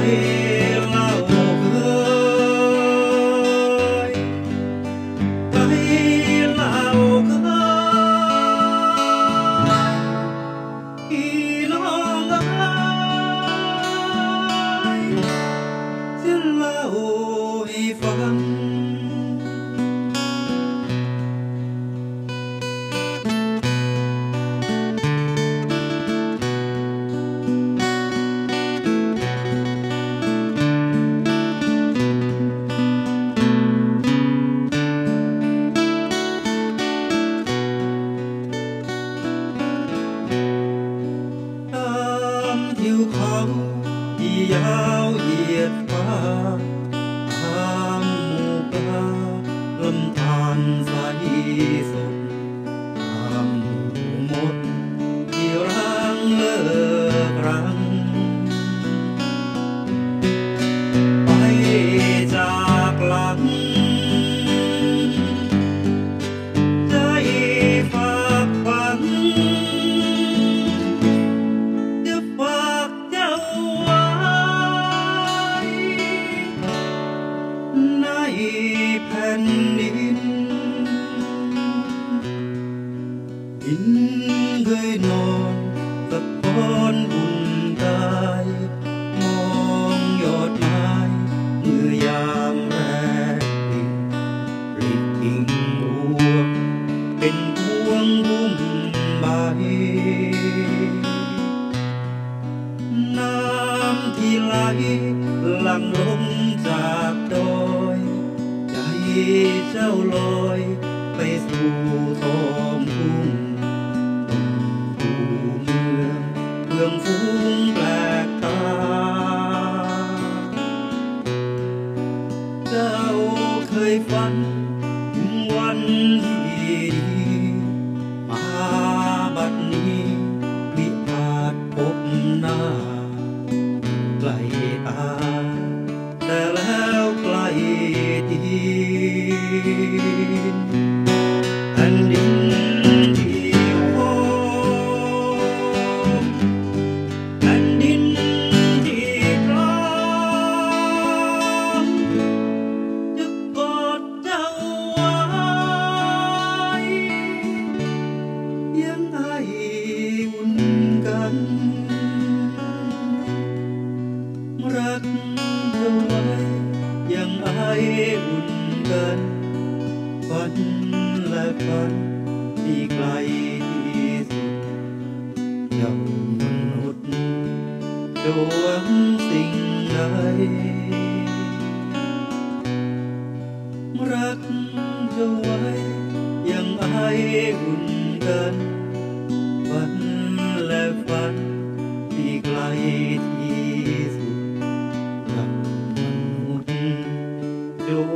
เล่าเคยไปเล่าเคยพี่น้องเอ้ยจะเล่าให้ฟังทิวเขาที่ยาวเหยียดฟ้าทางหมู่ปลาลำธารใสสดตามหมู่มดที่รังเลิกรังไปจากหลังใจฝากฝังแผ่นดินเคยนอนตะกอนอุ่นกายมองยอดไม้เมื่อยามแรกริบกิ่งรวงเป็นพวงบุ้มใบน้ำที่ไหลหลั่งลงจากดอยเจ้าลอยไปสู่ท้องทุ่งเมืองฟูงแปลกตาเจ้าเคยฝันถึงวันที่ดีมาบัดนี้มิอาจพบหน้าไกลตาแต่แล้วไกลทีแผ่นดินที่โหแผ่นดินที่พร้อมจะกอดเจ้าไว้ยังไงอุ่นกันรักเธอไว้ยังไงอุ่นกันฝันและฝันที่ไกลที่สุดเจ้ามนุษย์จะหวังสิ่งใดรักเธอไว้ยังไงอุ่นกันฝันและฝันที่ไกลที่สุดเจ้ามนุษย์จะ